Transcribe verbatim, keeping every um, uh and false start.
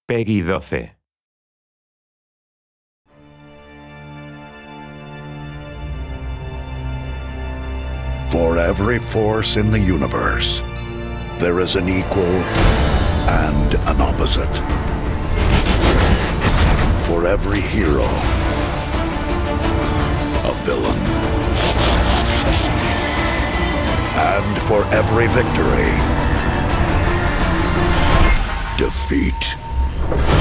Peggy doce. For every force in the universe, there is an equal and an opposite. For every hero, a villain. And for every victory, defeat.